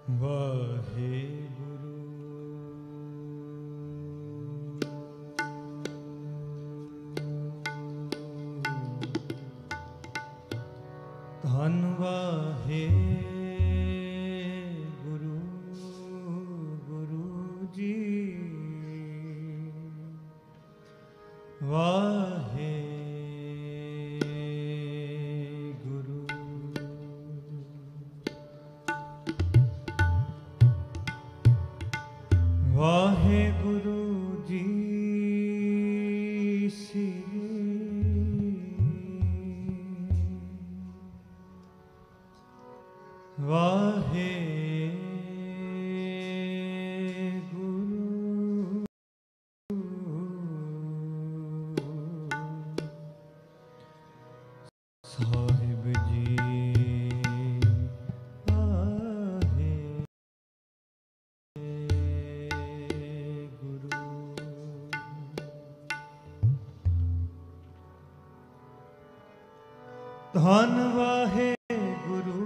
वाहे गुरु धन वाहे गुरु गुरु जी वाहे गुरु वाहे गुरु जी वाहे गुरु साहिब जी वाहे गुरु धन वाहे गुरु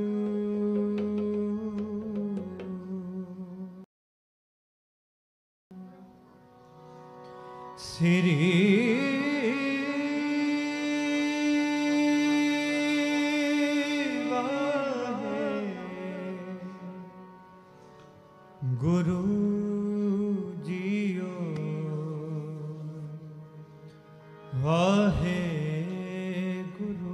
श्री वाहे गुरु जियो वाहे गुरु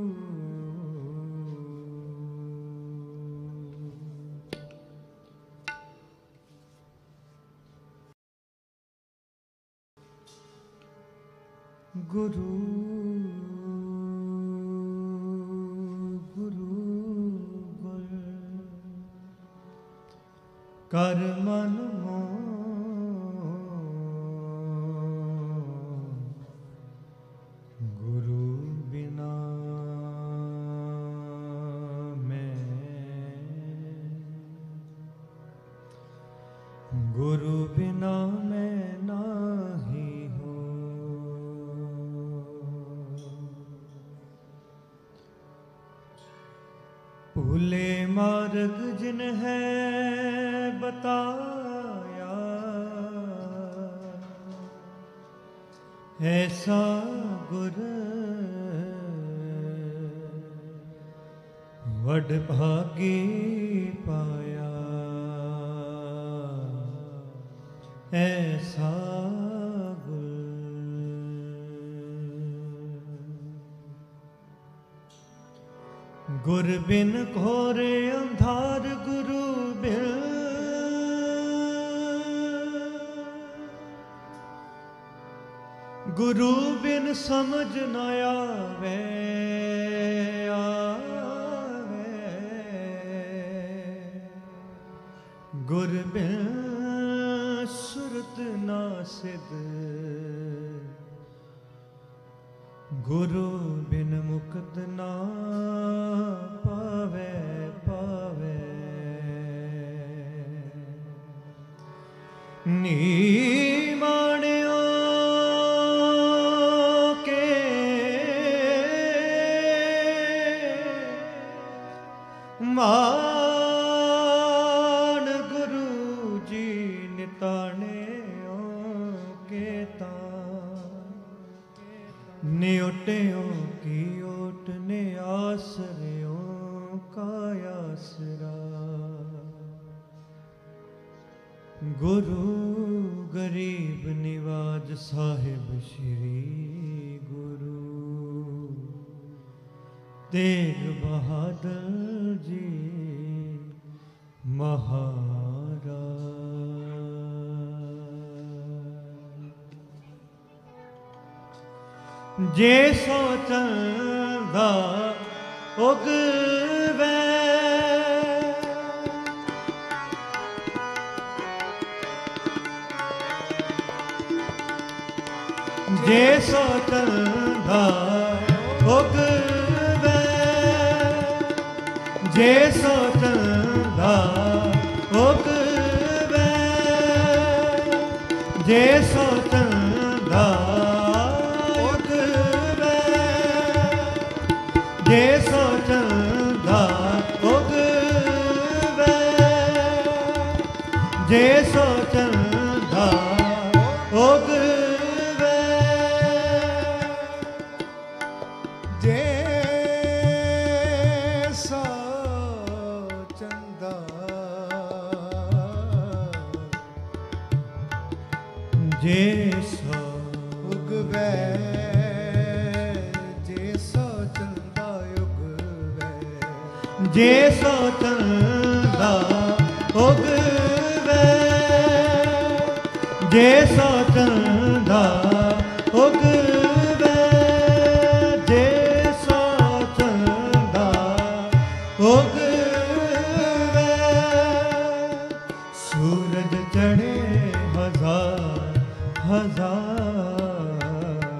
गुरु गुरु गुर कर मन गुरु बिना मैं गुरु बिना मैं नाही भूले मार्ग जिन है बताया ऐसा गुर वड भागी पाया ऐसा गुर बिन घोरे अंधार गुरु बिन गुरु बिन समझ न आवे गुर बिन सुरत ना सिद्ध गुरु बिन मुक्त ना पावे पावे नीमाणियों के मान गुरु जी निताणियों के न्योटियों की ओट ने आसरियों का आसरा गुरु गरीब निवाज साहिब श्री गुरु तेग बहादुर जी महाराज जे सो चंदा उगवे जे सो चंदा उगवे जे सो चंदा उगवे जे सो चंदा जे सो चंदा उगवे ਜੇ ਸੋ ਚੰਗਾ ਉਗਵੇ ਜੇ ਸੋ ਚੰਗਾ ਜੇ ਸੋ ਉਗਵੇ ਜੇ ਸੋ ਚੰਗਾ ਉਗਵੇ ਜੇ ਸੋ ਚੰਗਾ ਉਗਵੇ ਜੇ ਸੋ ਚੰਗਾ ਉਗਵੇ ਜੇ ਸੋ ਚੰਗਾ ਉਗਵੇ ਸੂਰਜ ਚੜ੍ਹੇ ਹਜ਼ਾਰ ਹਜ਼ਾਰ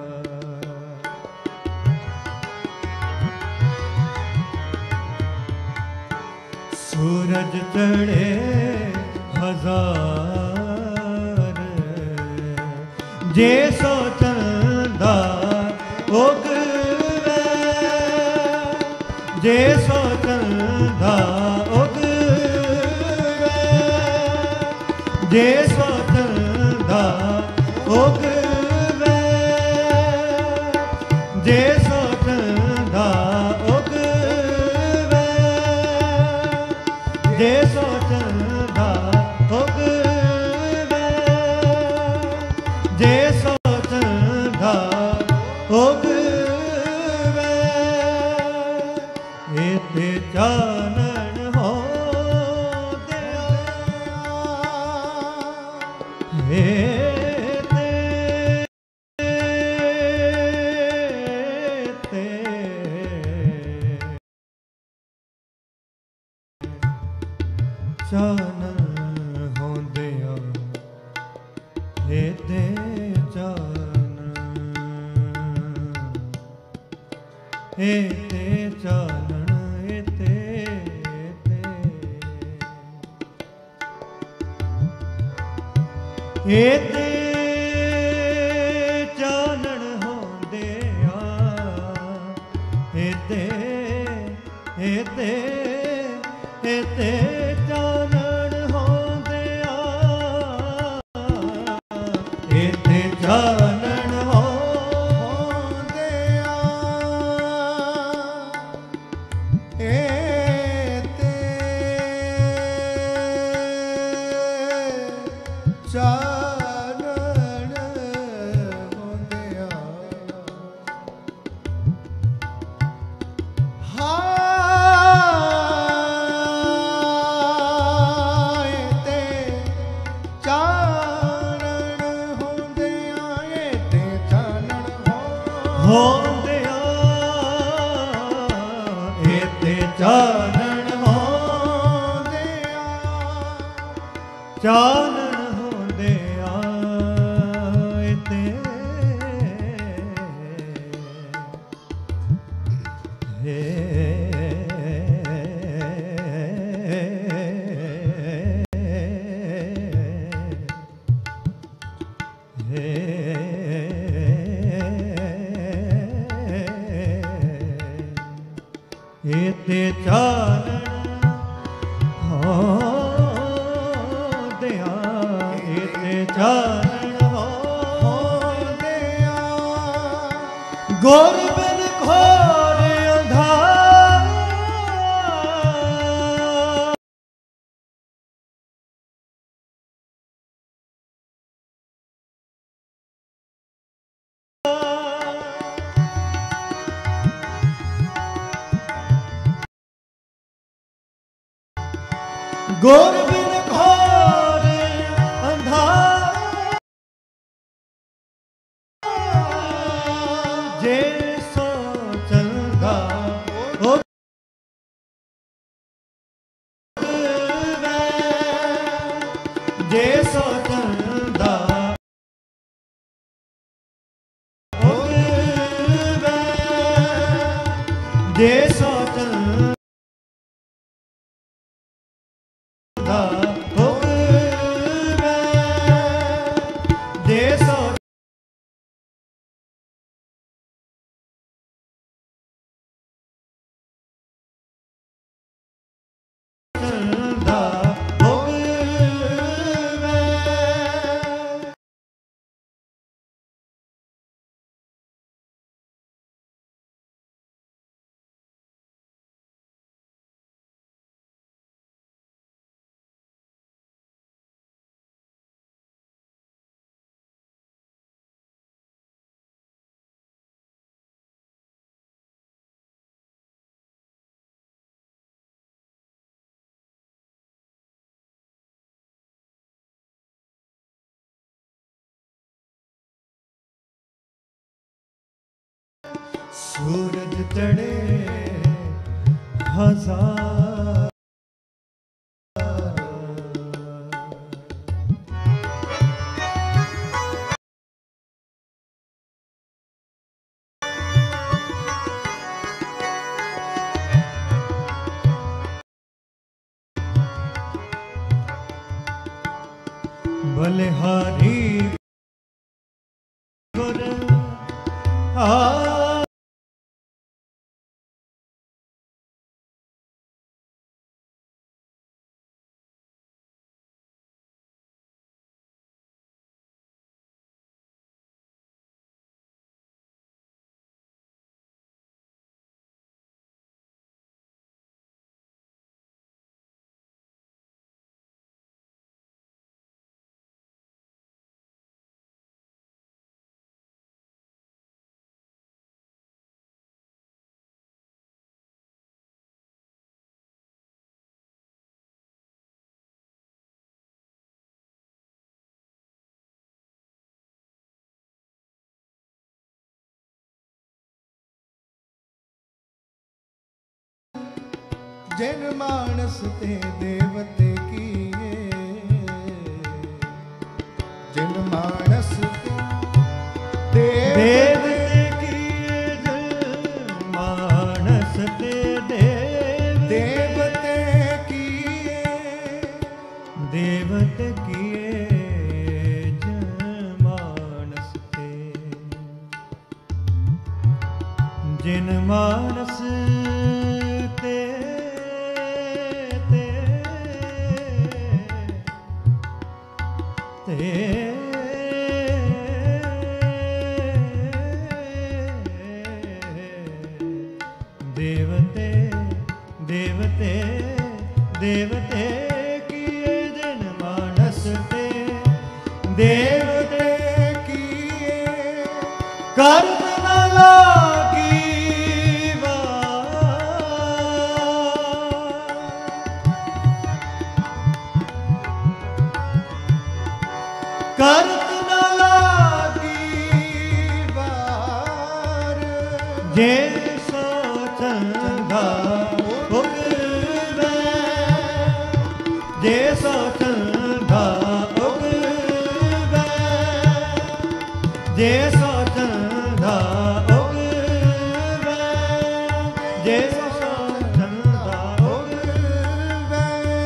ਸੂਰਜ ਚੜ੍ਹੇ ਹਜ਼ਾਰ ਜੇ ਸੋ ਚੰਦਾ ਉਗਵੇ ਜੇ ਸੋ ਚੰਦਾ ਉਗਵੇ ਜੇ ਸੋ ਚੰਦਾ ਉਗਵੇ ਜੇ ਸੋ ਚੰਦਾ ਉਗਵੇ ਜੇ ਸੋ ਚੰਦਾ ਉਗਵੇ ਜੇ ਸੋ ਚੰਦਾ ਉਗਵੇ ਇਤੇ ਚਾਨਣ ਹੋ ਦਿਆ ਚਾਨਣ ਹੁੰਦਿਆਂ ਇਹਦੇ ਚਾਨਣ ਇਹਦੇ ਚਾਨਣ ਇਹਦੇ ਚਾਨਣ ਹੁੰਦਿਆਂ ਇਹਦੇ ਇਹਦੇ ਇਹਦੇ ਚਾਨਣ ਹੁੰਦਿਆਂ ਇਹਦੇ ਚਾਨਣ ਹੁੰਦਿਆਂ ਇਹਦੇ ਚਾਨਣ ਹੁੰਦਿਆਂ ਹਾਏ ਤੇ ਚਾਨਣ ਹੁੰਦਿਆਂ ਇਹਦੇ ਚਾਨਣ ਹੁੰਦਿਆਂ ਇਹਦੇ ਚਾਨਣ ਹੁੰਦਿਆਂ ਚਾਨਣ ਹੁੰਦਿਆਂ ਇਹਦੇ ਇਹਦੇ ਚਾਨਣ ਹੁੰਦਿਆਂ ਇਹਦੇ ਚਾਨਣ ਹੁੰਦਿਆਂ ਗੁਰ ਬਿਨ ਘੋਰ ਅੰਧਾਰ ਗੁਰ ਬਿਨ ਘੋਰ ਅੰਧਾਰ ਜੇ ਸੋ ਚੰਗਾ ਉਗਵੇ ਜੇ ਸੋ ਚੰਗਾ ਉਗਵੇ ਜੇ ਸੋ ਚੰਗਾ ਉਗਵੇ ਜੇ ਸੋ ਚੰਗਾ ਉਗਵੇ सूरज चढ़े हजार बलिहारी गुर जिन मानस ते देवते किए, जिन मानस ते देवते किए जिन मानस ते देवते किए, देवते किए जिन मानस ते, जिन मानस ते देवते देवते देवते किए जिन मानस ते, देवते किए कर्म न लागी करत न लागी बार, जे सो चंगा उगवे, जे सो चंगा उगवे, जे सो चंगा उगवे, जे सो चंगा उगवे,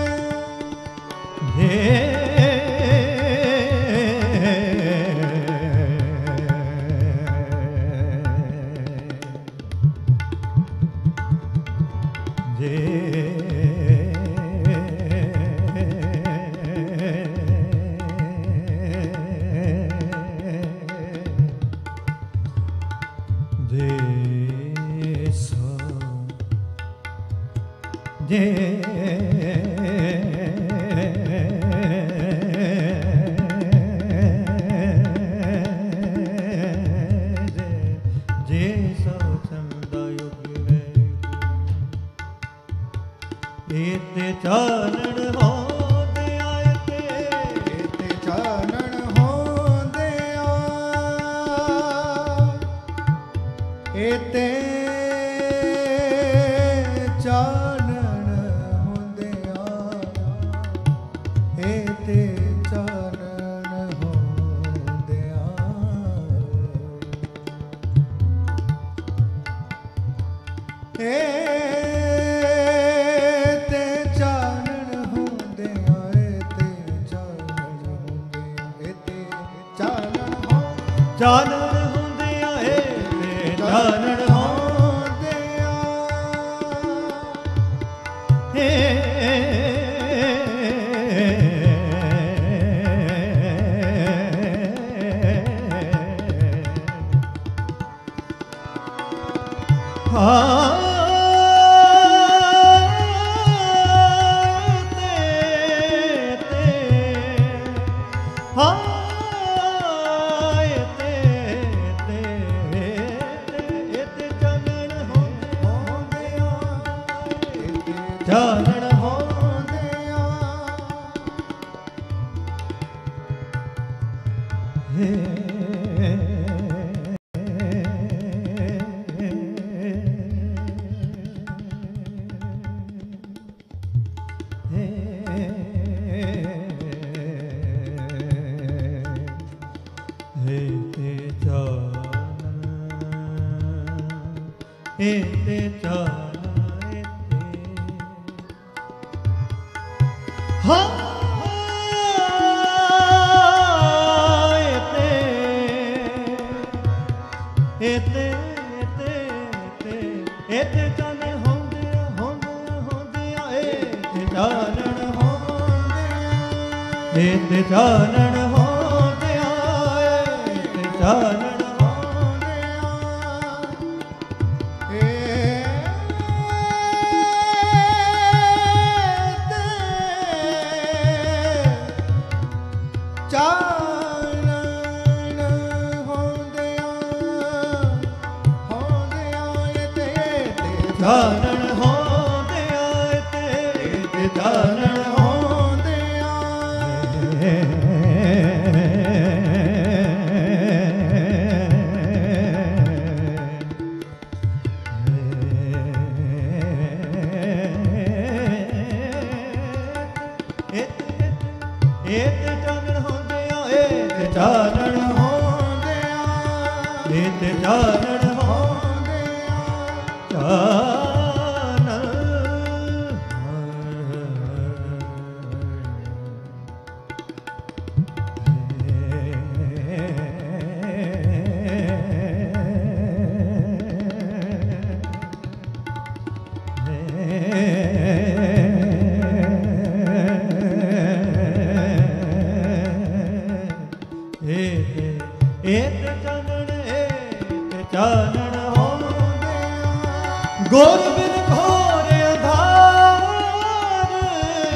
एते चानण होंदे आए ते, एते चानण होंदे आ, एते चानण होंदे आ, एते चानण होंदे आ, चानण होंदे आए ते चानण होंदे चानण होंदे एते चानन एते एते चानन होंदिया होंदिया होंदिया एते चानन होंदिया एते चानन होंदिया एते चानन चानन होंदिया ते चानन होंदिया एते चानन होंदिया एते चानन होंदिया एते चानन होंदिया चानन होंदिया गुर बिन घोर अंधार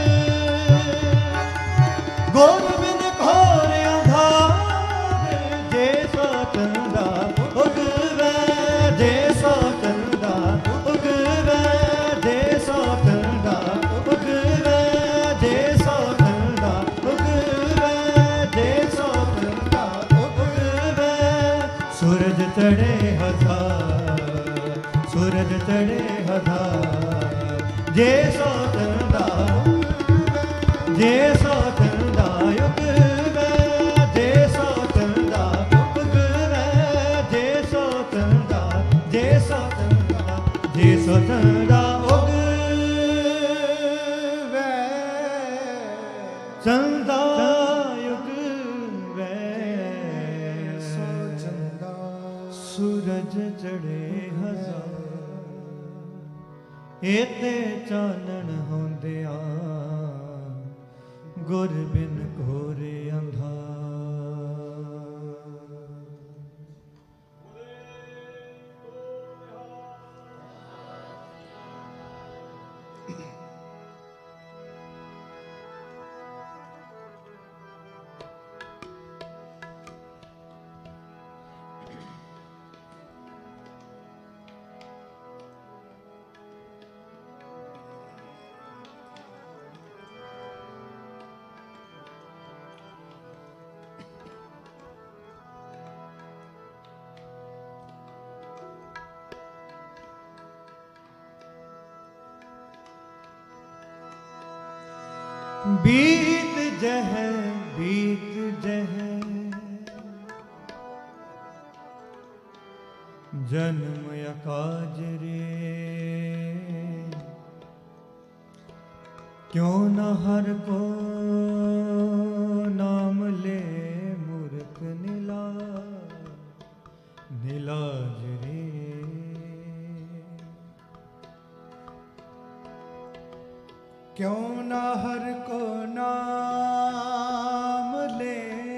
गुर बिन घोर अंधार जैसा चंदा उगवे जैसा चंदा उगवे जैसा चंदा उगवे जैसा चंदा उगवे जैसा चंदा उगवे सूरज चढ़े सूरज चढ़े हजार जैसा चंदा जैसा चंदा उगवे जैसा चंदा उगवे जैसा चंदा जैसा चंदा जैसा चंदा उगवे चंदा उगवे चंदा सूरज चढ़े एते चानन होंदिया गुर बिन घोरे अंधार बीत जह जन्म अकाज रे क्यों न हर को नाम ले मूर्ख नीलाज रे क्यों न हर को नाम ले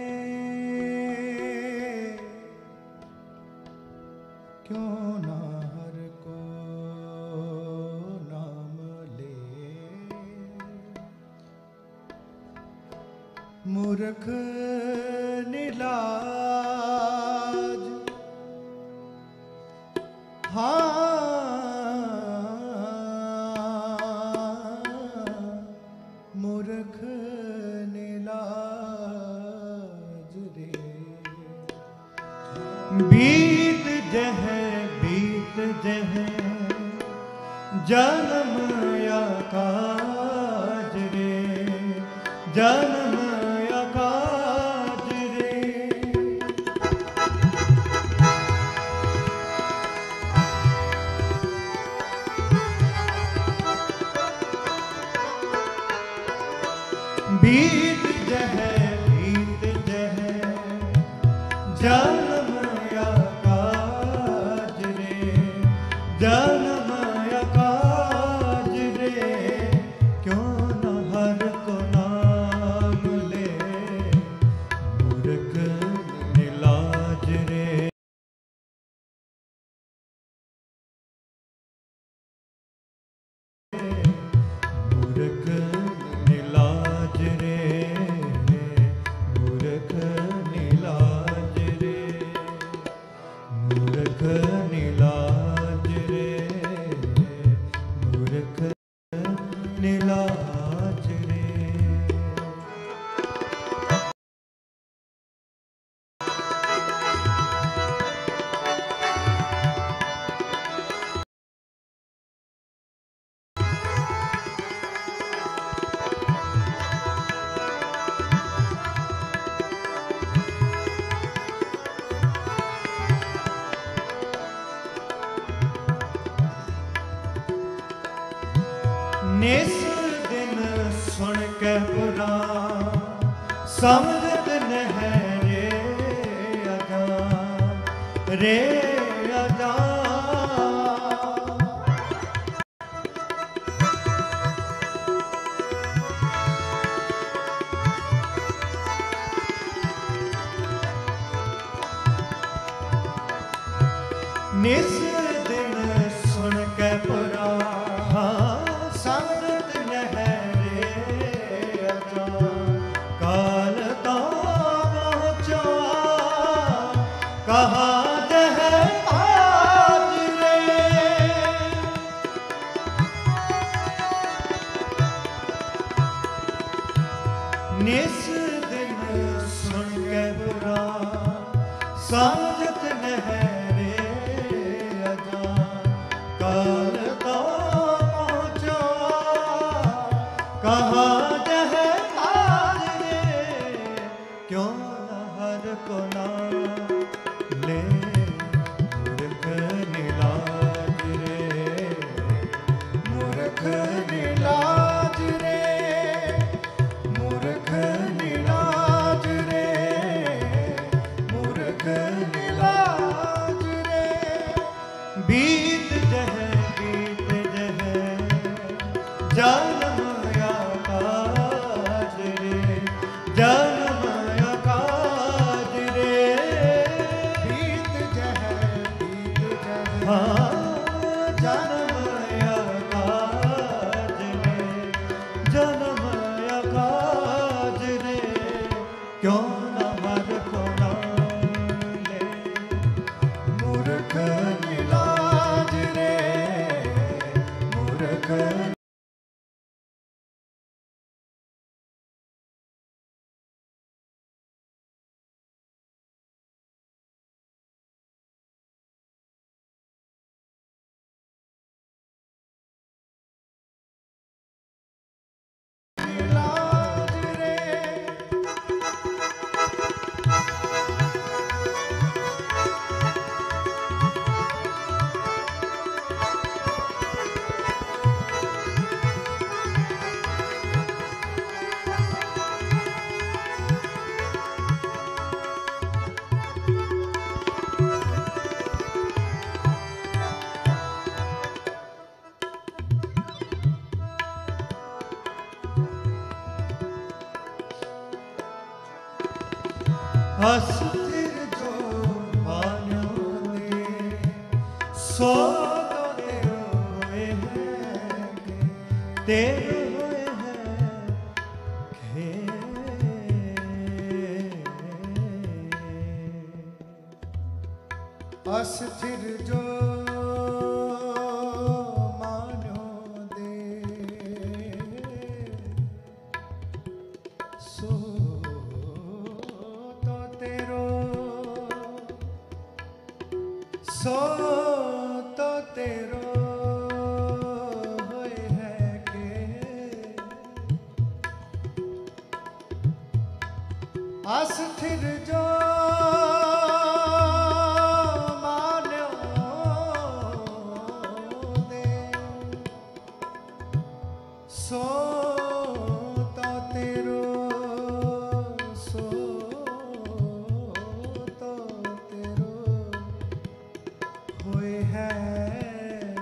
क्यों न हर को नाम ले मूर्ख नीलाज मूर्ख नीलाज रे बीत जह जन्म अकाज रे जन्म अकाज रे नीलाज रे। निस दिन सुन के पुराण समझत नहीं रे अजान रे अजान। निस दिन सुन के पुराण समझत नहीं रे अजान। काल तो पहुँचा कहाँ जह आज रे। निस दिन सुन के बुरा समझत नहीं रे अजान। काल तो पहुँचा कहाँ जह आज रे। क्यों न हर को नाम ले मूर्ख नीलाज रे। मूर्ख नीलाज रे। मूर्ख नीलाज रे। मूर्ख नीलाज रे। बीत जह जन्म आकाज रे। जन्म आकाज रे। बीत जह हाँ जन्म आकाज रे। जन्म आकाज रे। क्यों न हर को नाम ले मूर्ख नीलाज रे। मूर्ख नीलाज रे। अस्थिर जो मानो दे सो तो तेरो हुए हैं तेरो हुए हैं अस्थिर जो मानो दे सो तो तेरो सो तो तेरो होए है के अस्थिर जो सो तो तेरो सो तो तेरो होए है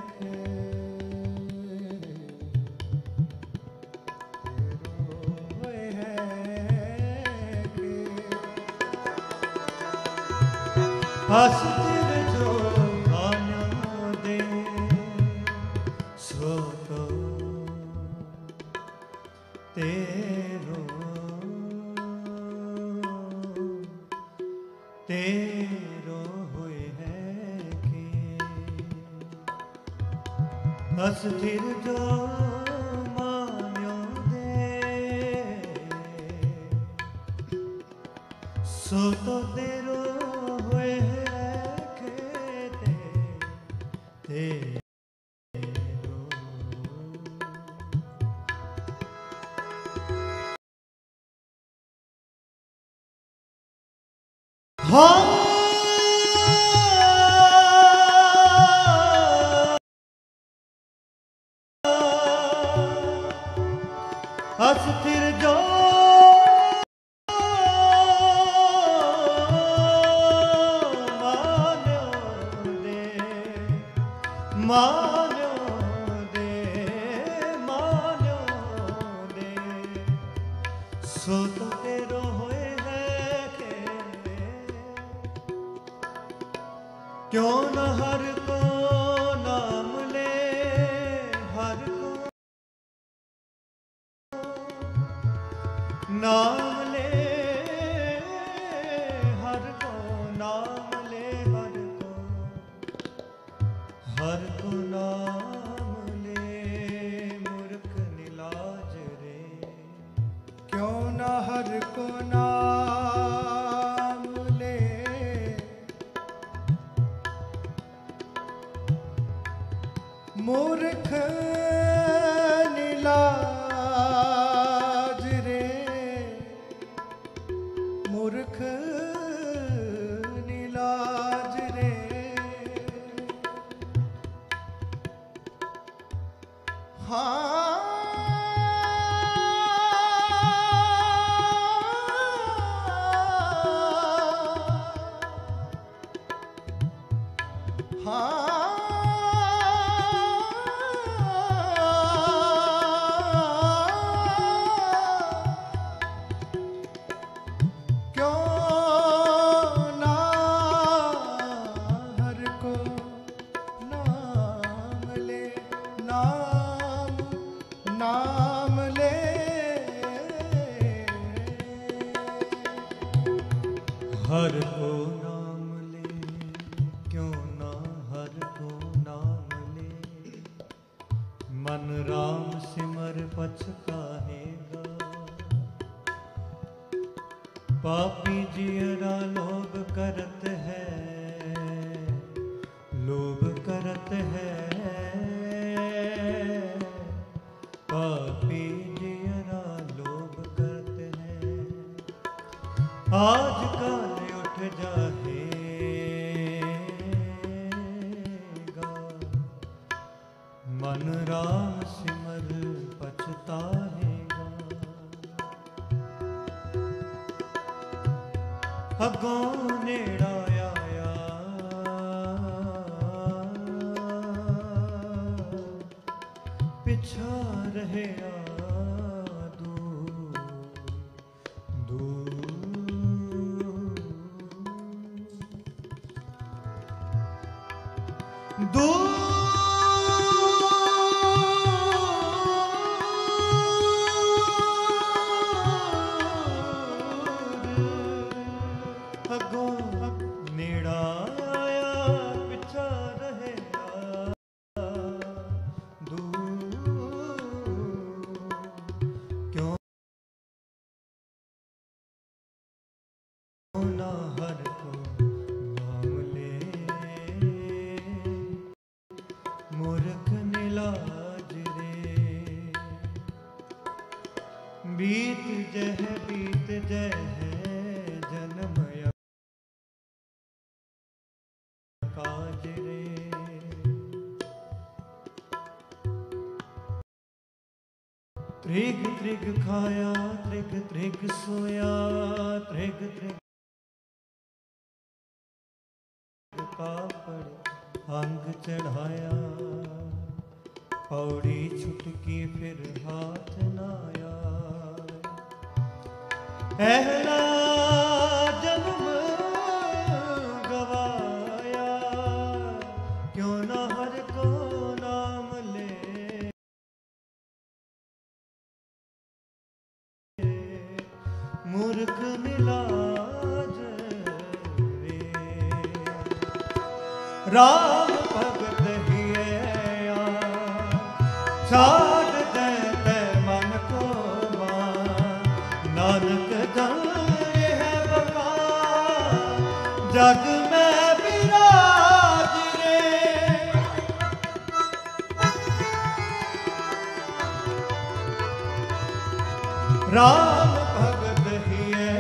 होए है अस्थिर जो मानो दे सो तो तेरो तेरो हुए है कि अस्थिर जो मानो सो तो तेरो होए है खेते तेरो। हाँ अस्थिर जो मान्यो दे सो तो तेरो होए है के क्यों न हर को नाम ले हर को नाम ले हर को नाम ले हर को नाम ले मूर्ख निलाज रे क्यों न हर को नाम ले मूर्ख निलाज रे मूर्ख निलाज रे हाँ नाम ले हर को नाम ले क्यों ना हर को नाम ले मन राम सिमर पछताएगा पापी जियरा लोभ करत है लोभ करत है पापी जियरा लोभ करते हैं आज काल उठ जाएगा मन राम सिमर पछताएगा अगों नेड़ा आया पिछा रहे अगों नेड़ा आया पिछा रहे क्यों ना हर को नाम ले मूर्ख निलाज रे बीत जह जन्म काज रे त्रिग त्रिग खाया त्रिग त्रिग सोया त्रिग त्रिग कापड़ अंग चढ़ाया पौड़ी छुटकी फिर हाथ नाया पहला जन्म गवाया क्यों ना हर को नाम ले मूर्ख निलाज रे राम भगत हिया छाड़ देते मन को मान नानक जन है बकार जग में विराज रे। राम भगत हिए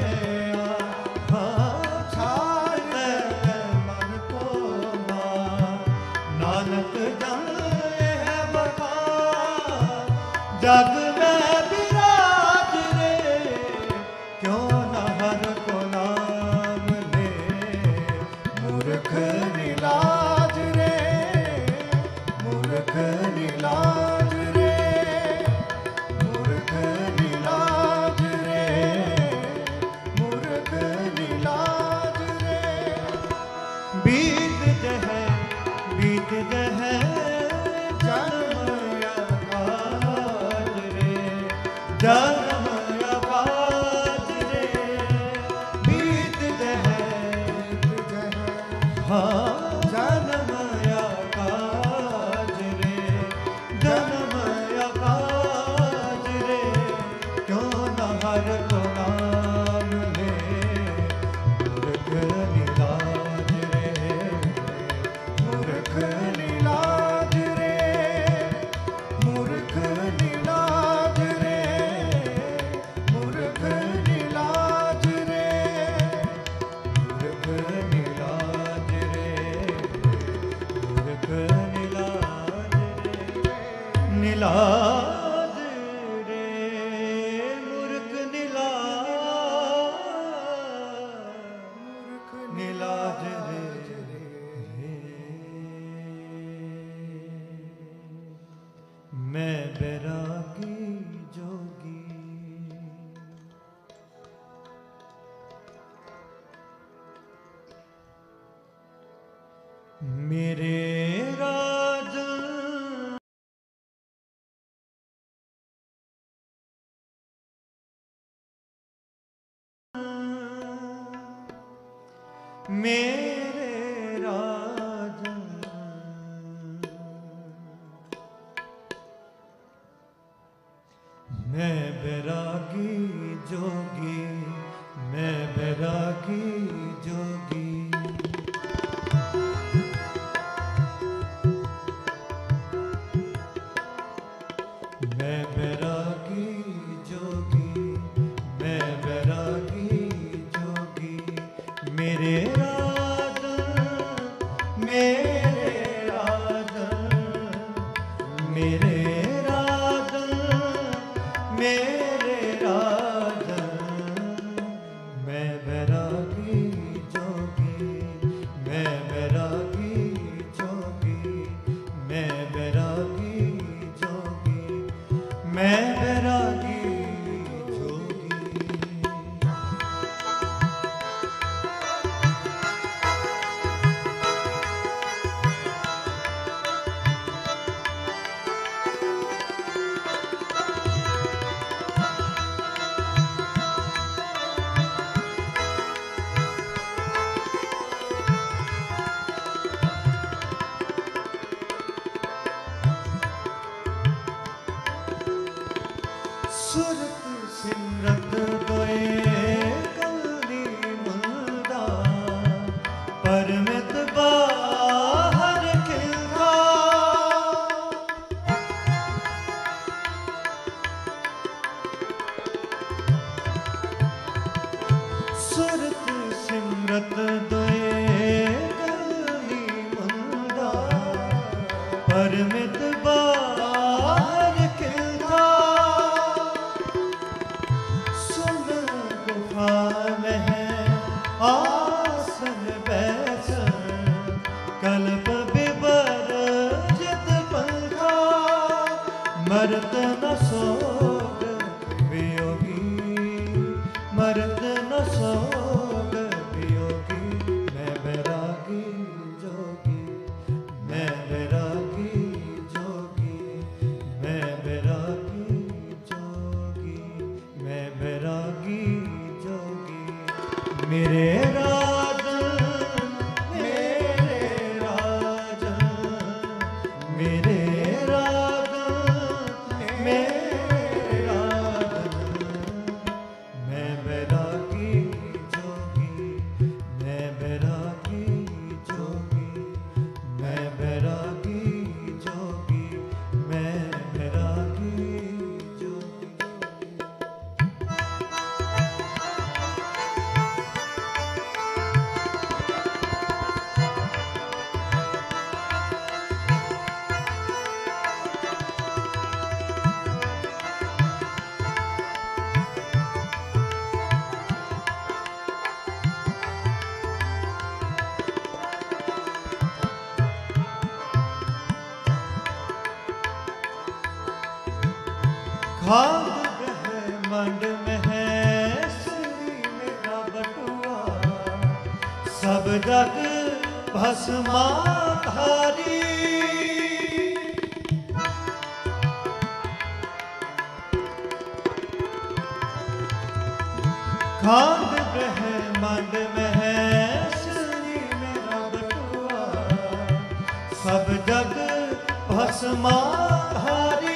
छाड़ दे मन को मान। नानक जन है बखान जग में विराज रे। क्यों न हर को नाम ले मूर्ख निलाज रे, मूर्ख निलाज रे, मूर्ख निलाज रे, मूर्ख निलाज रे। बीत जहे बीत जहे जन्म अकाज रे। जन्म अकाज रे बीत जहे हाँ जन्म अकाज रे। जन्म अकाज रे क्यों न हर को नाम ले मूर्ख निलाज रे। मूर्ख निलाज रे, मूर्ख निलाज रे, मूर्ख निलाज रे, मूर्ख निलाज रे। मूर्ख निलाज रे। निलाज रे मूर्ख निलाज। निलाज रे। मैं बैरागी जोगी मेरे राजन मेरे राजन मैं बैरागी जोगी। मैं बैरागी जोगी मैं बैरागी जोगी। मैं बैरागी जोगी मेरे राजन मेरे राजन मेरे राजन मेरे राजन। मैं बैरागी जोगी। मैं बैरागी जोगी। मैं बैरागी जोगी। मैं बैरागी जोगी। सुरत सिमरत दोए कली मुंदा परमित बाहर खिलता। सुरत सिमरत दोए कली मुंदा परमित बाहर खिलता। सुन गुफा में है आसन बैसन कल्प बिबर जित पंखा। मरत न सोग वियोगी मरत न सोग वियोगी। मैं बैरागी जोगी। मैं बैरागी जोगी। मैं बैरागी जोगी। मैं बैरागी जोगी मेरे राजन मेरे राजन मेरे राजन मेरे राजन। मैं बैरागी जोगी। मैं बैरागी खांग ब्रह्मांड महेश्वरी मेरा बटुआ सब जग भस्माधारी खांग ब्रह्मांड महेश्वरी मेरा बटुआ सब जग भस्माधारी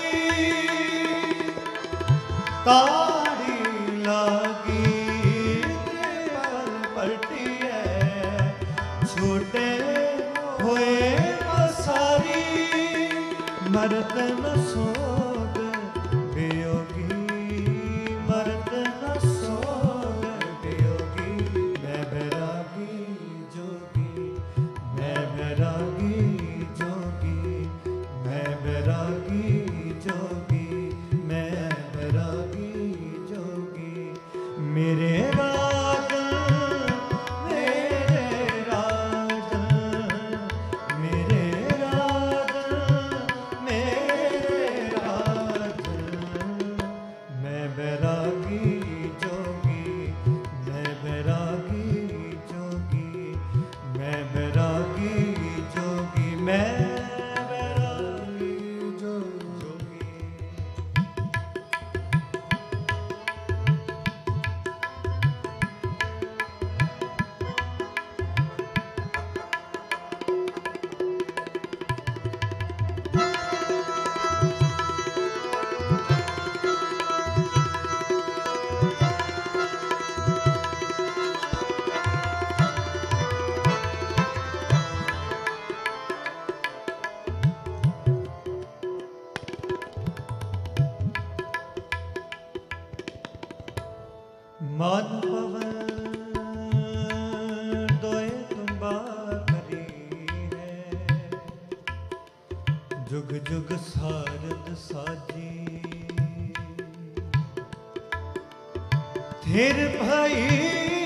ताड़ी लागी पल पलटी है छूटे हुए बसारी मरद न सोग वियोगी मरद न सोग वियोगी मैं बैरागी जोगी मैं बैरागी जोगी मैं बैरागी जोगी मैं बैरागी जोगी मेरे राजन मेरे राजन मेरे राजन मेरे राजन मैं बैरागी जोगी मैं बैरागी जोगी मैं बैरागी जोगी मैं बैरागी जोगी मन पवन दोए तुम्बा करी है जुग जुग सारद साजी थिर भई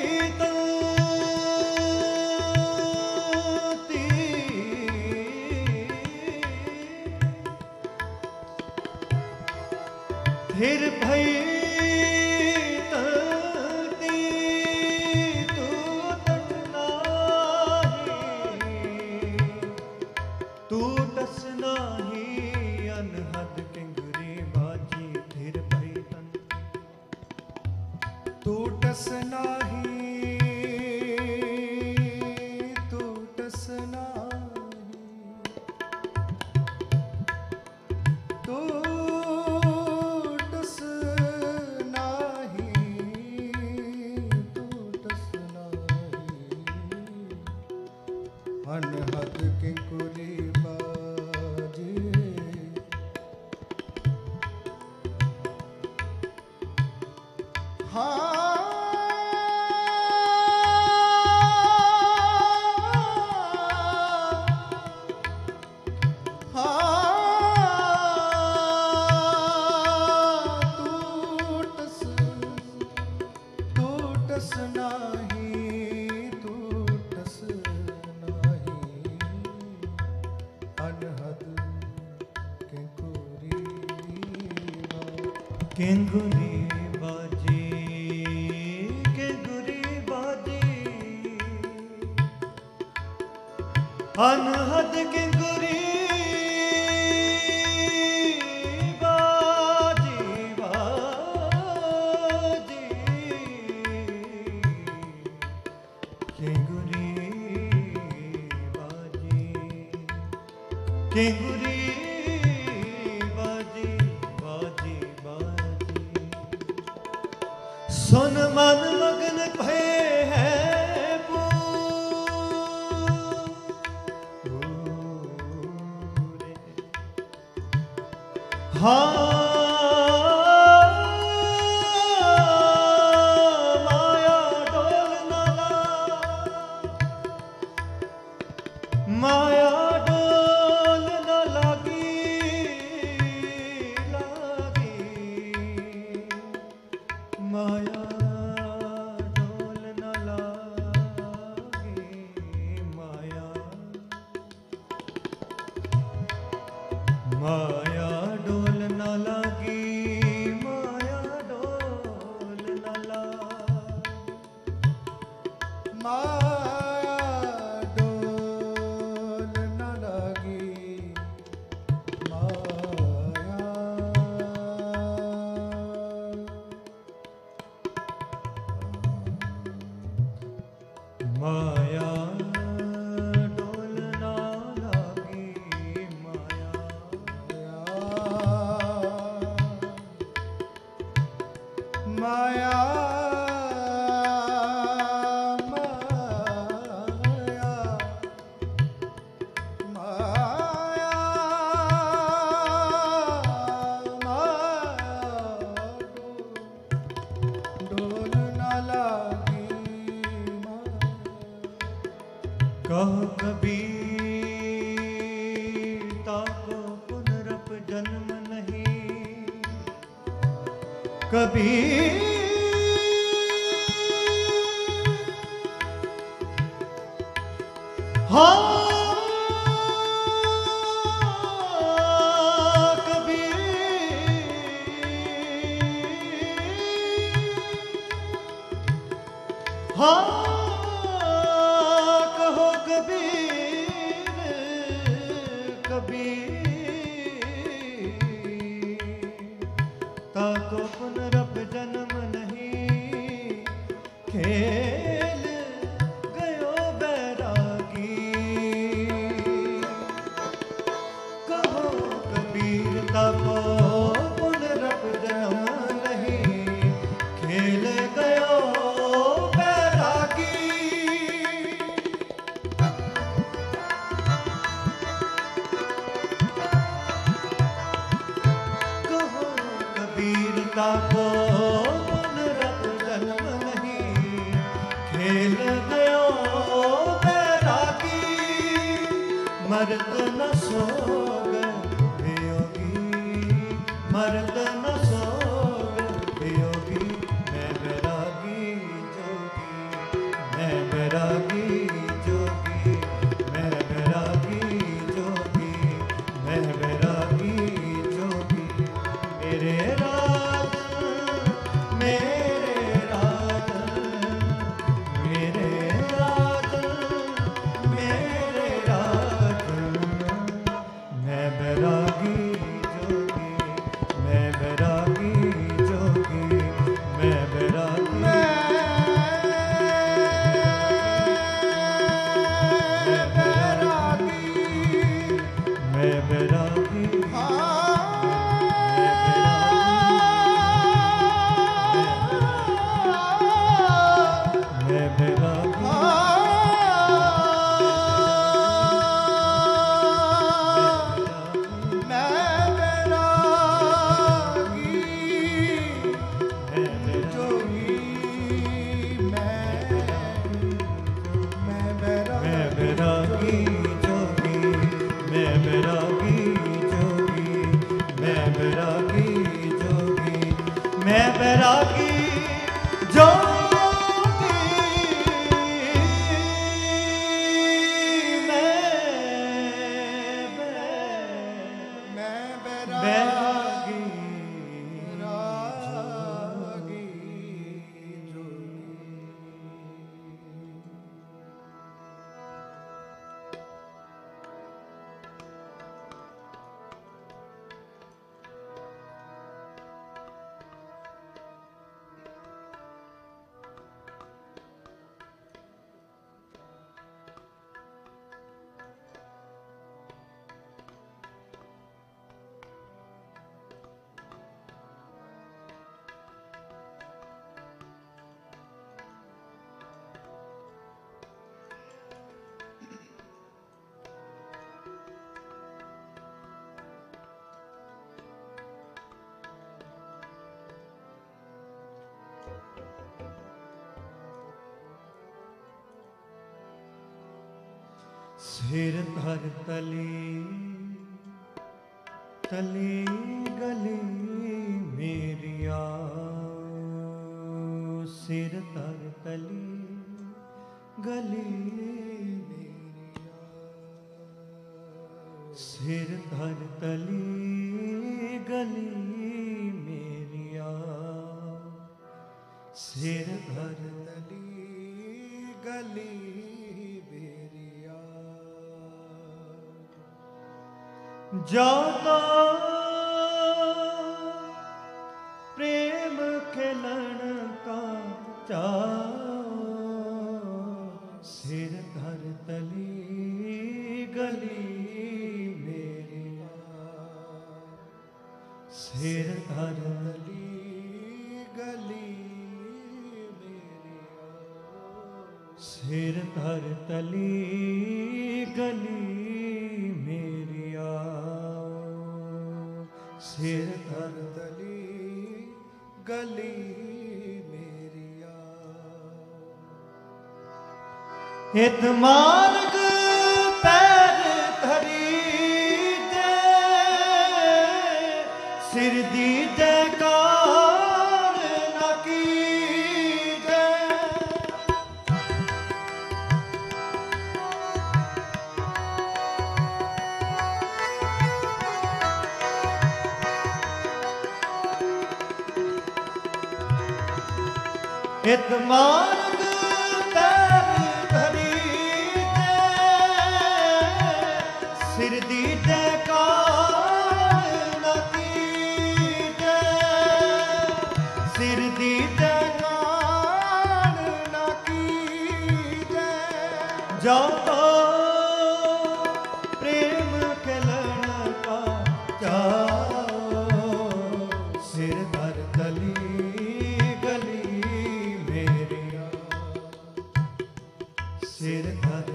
थिर भई टूटस नाही अनहद किंगरी बाजी थिर भई टूटस नाही टूटस नाही टूटस नाही टूटस नाही अनहद किंकुरी बाजी टूटस नाही टूटस नाही अनहद किंकुरी किंगुरी बाजी किंगुरी बाजी अनहद किंगुरी बाजी बाजी किंगुरी बाजी किंगुरी बाजी बाजी बाजी सुन मन मगन भय है पूरे हाँ माया डोल न ला माया डोल न लागी लागी माया डोल न लागी माया माया डोल न लागी माया डोलना लागी माया माया कहो कबीर ताको पुनरप जन्म नहीं कबीर हाँ कबीर हाँ ताको पुनरप जन्म नहीं खेल गयो बैरागी कहो कबीर ताको पुनरप जन्म नहीं खेल गयो बैरागी ताको पुनरप जन्म नहीं खेल गयो बैरागी मर्द न सोग वियोगी मर्द न सोग वियोगी मैं बैरागी जोगी मैं बैरागी जोगी मैं बैरागी जोगी मैं बैरागी जोगी मेरे मैं बैरागी जोगी मैं बैरागी सिर धर तली तली गली मेरिया सिर धर तली गली मेरिया सिर धर तली गली मेरिया सिर धर तली गली जाता प्रेम खिलन का चाव धर तली गली मेरी, सिर धर तली गली मेरी, सिर धर तली गली मेरिया, सिर धर तली गली मेरिया। हित मार्ग पैर धरी दे, सिर दी जयकार न कीजे। हित मार्ग पैर धरी दे, सिर दी जयकार न कीजे, सिर दी जयकार न कीजे। जाओ तो प्रेम खिलन का जाओ, सिर धर तली गली मेरिया, सिर धर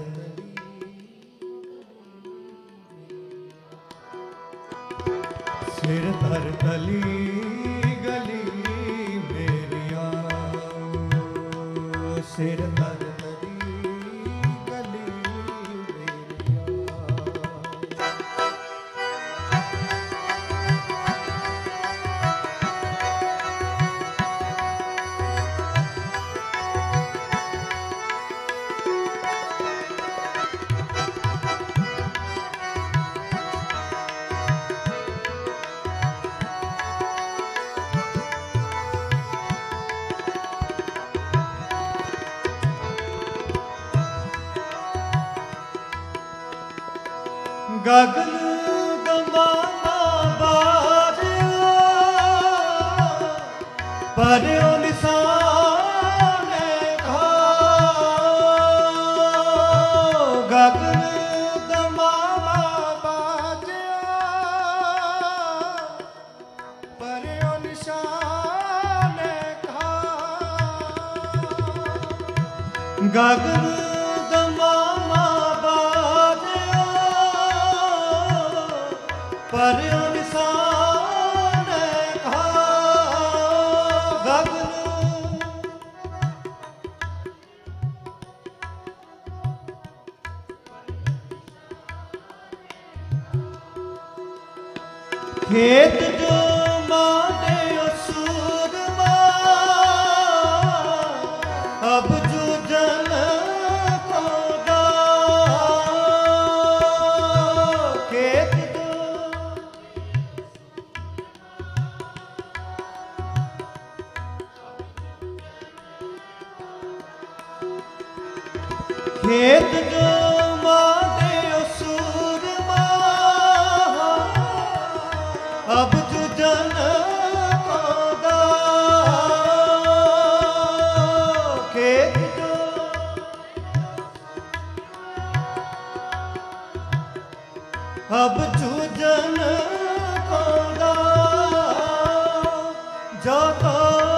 सिर धर तली गली मेरिया, सिर धर तली गली मेरिया। गगन गमाना बाजया, पर्यो निशाने घाओ। गगन गमाना बाजया, पर्यो निशाने घाओ। गगन गमाना बाजया, पर्यो निशाने घाओ। गगन खेत जो माने असुरमा, अब जो जन को दाओ। खेत खेत जो माने असुरमा, अब जो जन को दाओ। खेत जो अब जो जन को दाओ। जो तो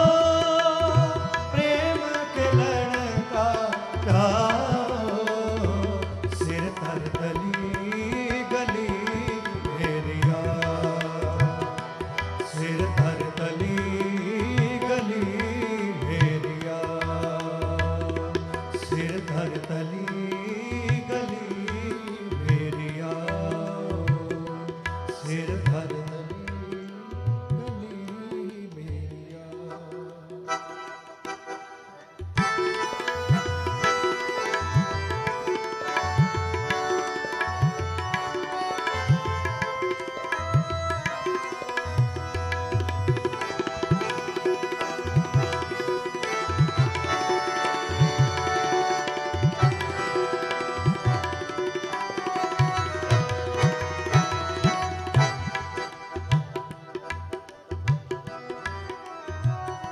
प्रेम के लड़का जाओ, सिर धर तली गली मेरिया, सिर धर तली गली मेरिया, सिर धर तली गली मेरिया, सिर धर तली गली मेरिया।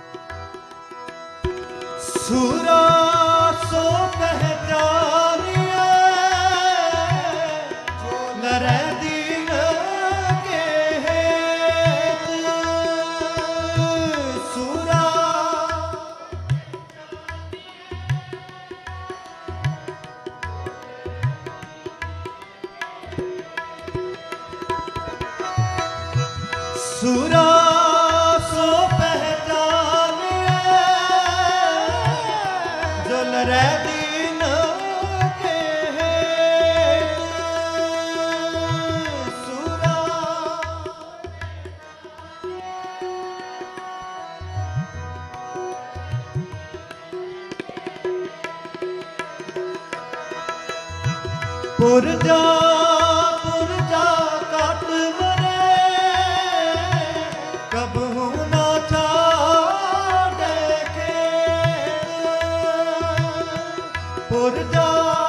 सुरा सो पहचानिया, पुरजा काट मरे कबहू ना छाड़े खेत पुरजा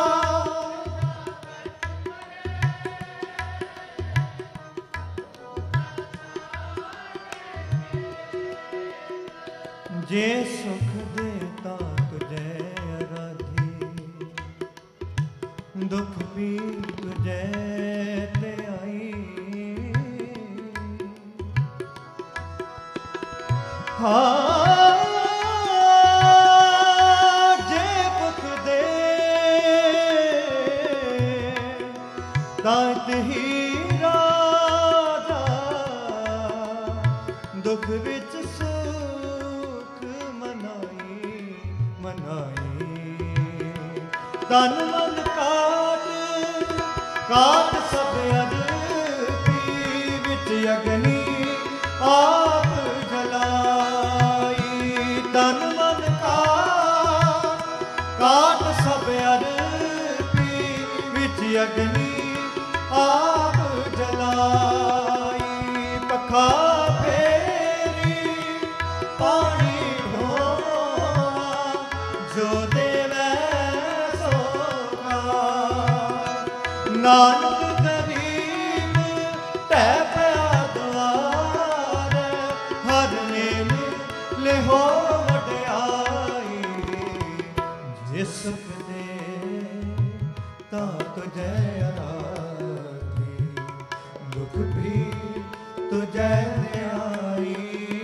जे सुख देता तुझे आराधी दुख भी तुझे ते आई हाँ जे दुख दे दात ही राजा दुख विच तन मन काट सब अदपी विच अग्नि आप जलाई तन मन काट सब अदपी विच अग्नि आप जलाई पखा फेरी पानी ढोआ जो नानक गरीब तै पया द्वार हर नेम लेहो वड्याई जिस दे तां तुझे आराधी दुख भी तुझे न्याई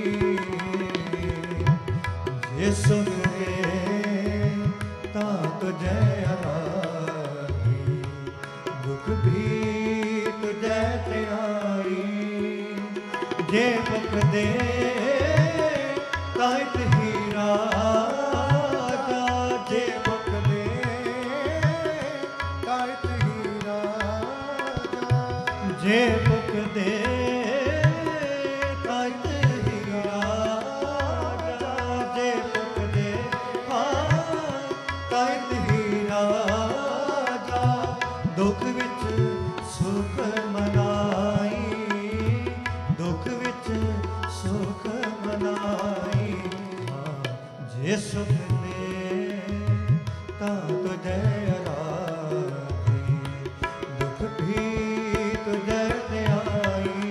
जिस दे तां तुझे भी तुझे त्याई जे मुख दे ताइत ही राजा जे मुख दे ताइत ही राजा जे मुख दे ताइत ही राजा जे मुख दे ताइत ही राजा दुख विच सुख मनाई दुख विच सुख मनाई जे सुख दे तां तुझे आराधी दुख भी तुझे न्याई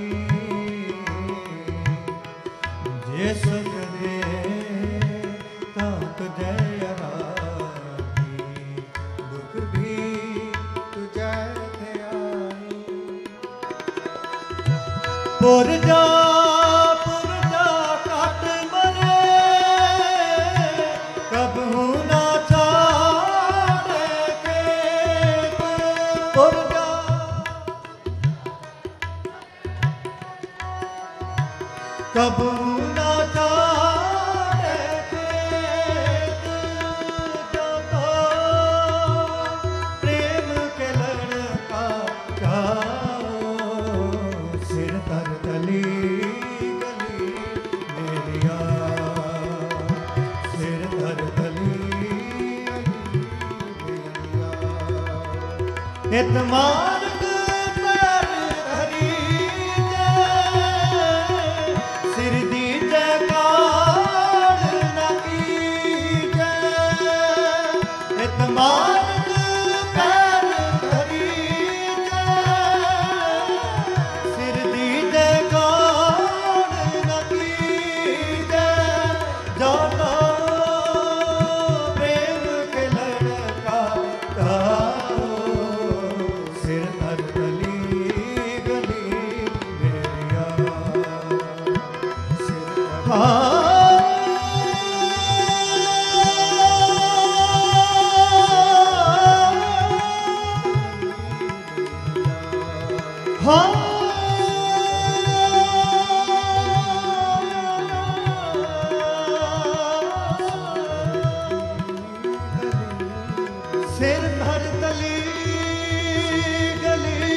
जे सुख दे तां तुझे आराधी दुख भी पुरजा काट मरे कबहू ना छाड़े खेत पुरजा कबहू ना छाड़े खेत जाता प्रेम के लड़का सिर तर गली मेरिया सिर तर गली इतमान पैर धरी सिर दी जयकार न कीजे इतमान पैर धरी जाना प्रेम के लड़का सिर तर गली मेरिया सिर हाँ सिर धर तली गली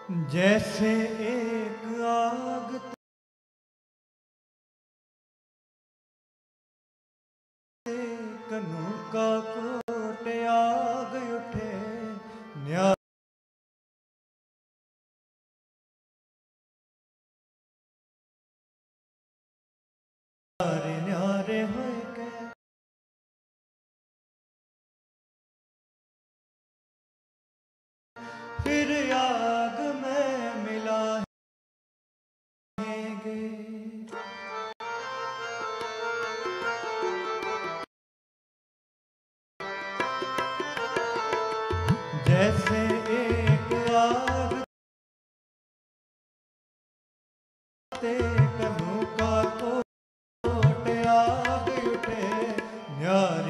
जैसे एक आग कनू का कोट आग उठे न्यारे न्यारे होए के फिर आग में मिलाएंगे। जैसे एक आग ते कनू का कोट आग उठे न्यारे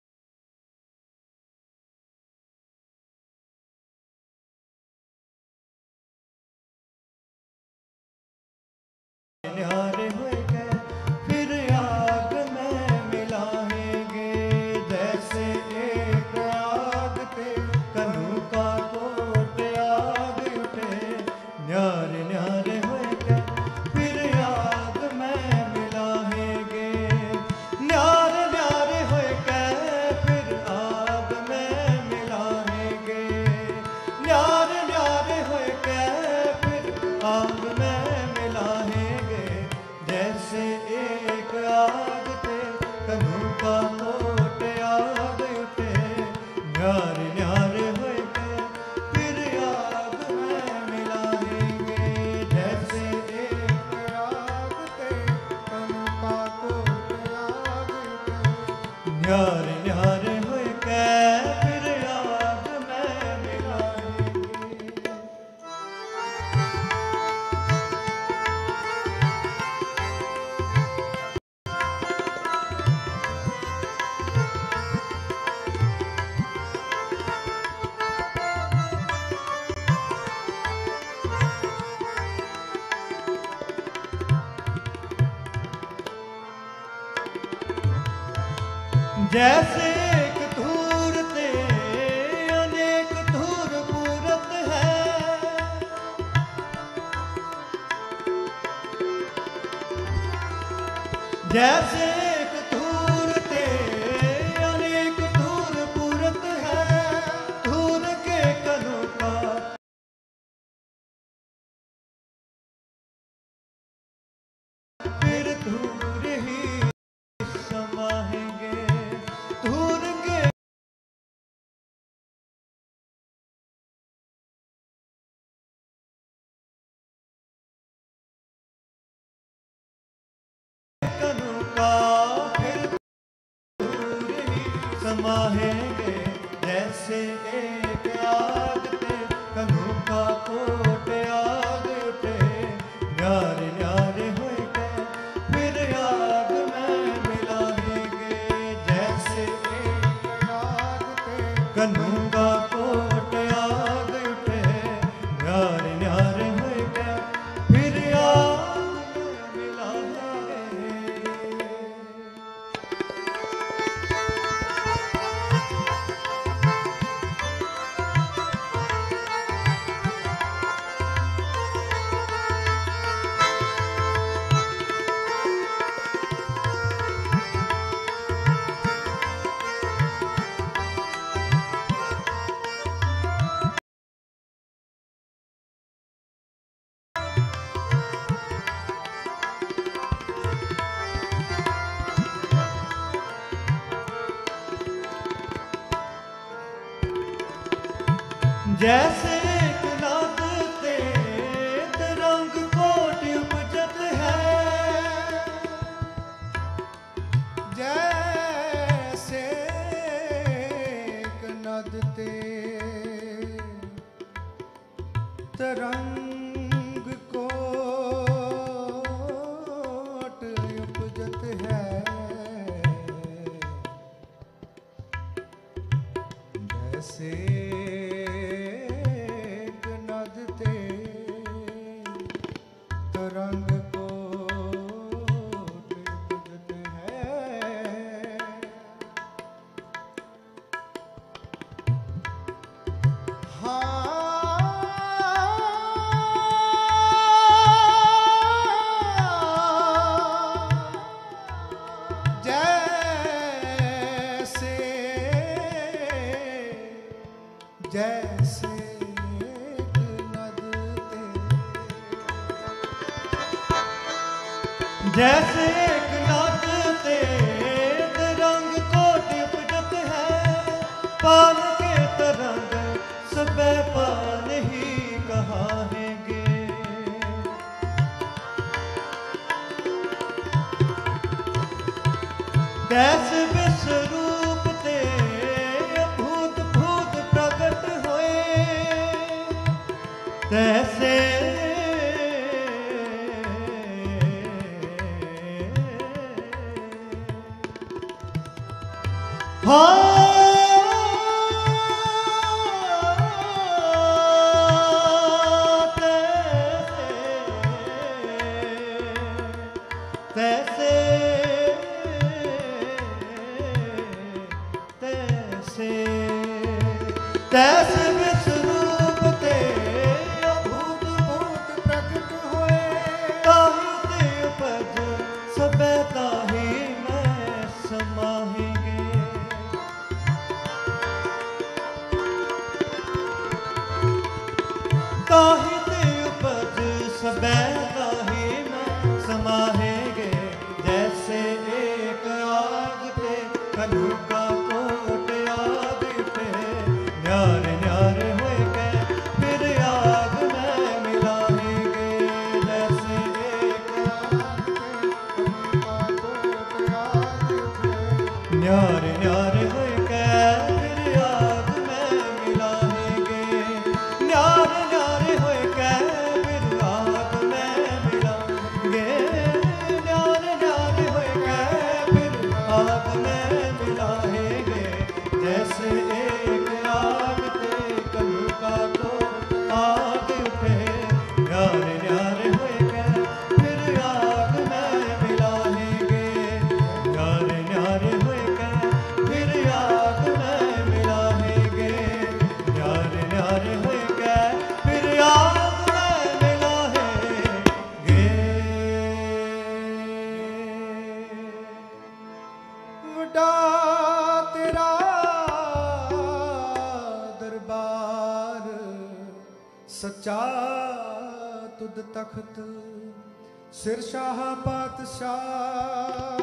न्यारे होए गए फिर आग में मिलाएंगे। जैसे एक आग ते कनू का कोट आग उठे न्यारे न्यारे होए गए फिर आग में मिलाएंगे। न्यारे न्यारे होए गए फिर आग में मिलाएंगे। न्यारे न्यारे होए गए फिर आग में मिलाएंगे। जैसे एक आग ते कनू का कोट आग उठे न्यारे न्यारे होए गए फिर आग में मिलाएंगे। जैसे एक आग ते कनू का कोट आग उठे न्यारे न्यारे होए गए फिर आग में मिलाएंगे। जैसे एक धूर ते अनेक धूर पूरत है। जैसे एक धूर ते अनेक धूर पूरत है। धूर के कनू का फिर धूर ही समाएंगे। धूर के कनू का फिर धूर ही समाएंगे। जैसे एक आग ते कनू का कोट आग उठे न्यारे न्यारे होए गए फिर आग में मिलाएंगे। जैसे एक आग ते कनू का कोट आग उठे न्यारे न्यारे होए गए फिर आग में मिलाएंगे। जैसे एक नाद ते तरंग कोट उपजत है। जैसे एक नद ते तरंग कोट उपजत है। जैसे एक नद ते तरंग कोट उपजत है। हाँ जैसे एक नाचते रंग को उपजत है, पान के तरंग सब पान ही कहाएंगे। कैसे विश्वरूप ते भूत भूत प्रकट होए, तैसे तैसे विश्वरूप ते अभूत भूत प्रकट होए, ताहि ते उपज सबे ताहि में समाहेंगे। ताहि ते उपज सबे ताहि में समाहेंगे। जैसे एक आग पे कलू का कोट आग पे न्यारे न्यारे होए के फिर आग में मिलाएंगे। जैसे एक आग पे न्यारे न्यारे होए के फिर आग में मिलाएंगे। न्यारे न्यारे होए के फिर आग में मिलाएंगे। न्यारे न्यारे होए के फिर आग में मिलाएंगे। जैसे एक आग ते कलू का तो आग उठे, न्यारे न्यारे होए के फिर आग में मिलाएंगे। न्यारे न्यारे होए के फिर आग में मिलाएंगे। न्यारे न्यारे होए के फिर आग में मिलाएंगे। वड्डा तेरा दरबार, सच्चा तुद तख्त, सिर शाह पातशाह,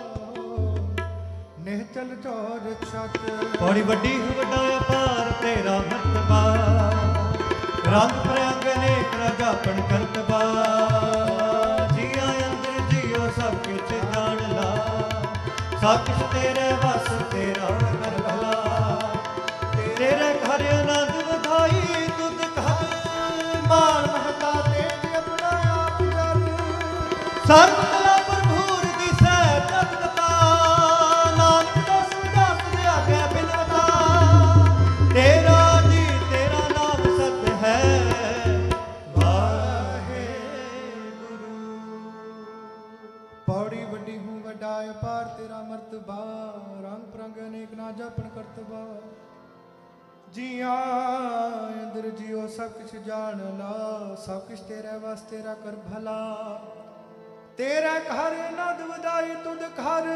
निहचल चौर छत। बड़ी वड्डी वड्डा अपार तेरा मर्तबा, रंग प्रयंग अनेक राजापन करतबा। जिया अंदर जियो सब कुछ जान ला, सब कुछ तेरे बस तेरा कर भला। तेरे घर आनंद ਵਧਾਈ तुद घर, मार महता तेज अपना आप जर, सर्व कला भरपूर दिसै जगता। नानक दस दस दे आगे बिनवता, तेरा जी तेरा नाम सत है वाहे गुरु। पौड़ी वड्डी हूँ वड्डा अपार तेरा मर्तबा, रंग प्रंग अनेक ना जपन करतबा। जिया इंद्र जियो सब कुछ जान ला, सब कुछ तेरे वास तेरा कर भला। तेरा घर नद वदाई तुद घर,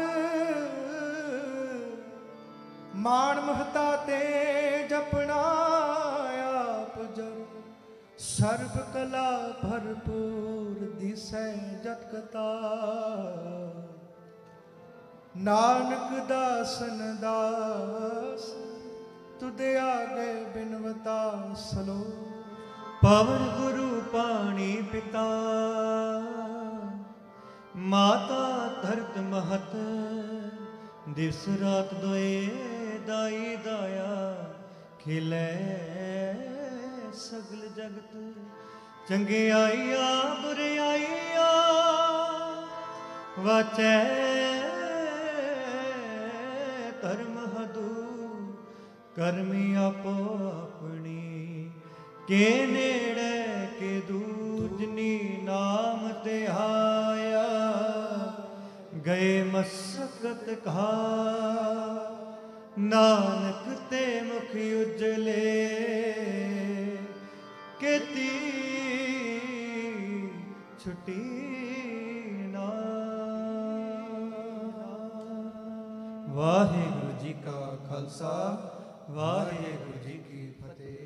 मान महता ते जपना आप जर। सर्व कला भरपूर दिसै जगता, नानक दासन दास तुदे आगे बिनवता सलो। पवन गुरु पानी पिता, माता धरत महत। दिवस रात दोए दाई दाया, खिलै सगल जगत। चंगे आईया बुरे आईया, वाचै धर्म हदू। करमी आपो अपनी, के नेड़े के दूजनी नाम ते आया। गए मसकत खा, नानक ते मुख उजले। केती छुटी ना। वाहिगुरु जी का खालसा, वाहिगुरु जी की फतेह।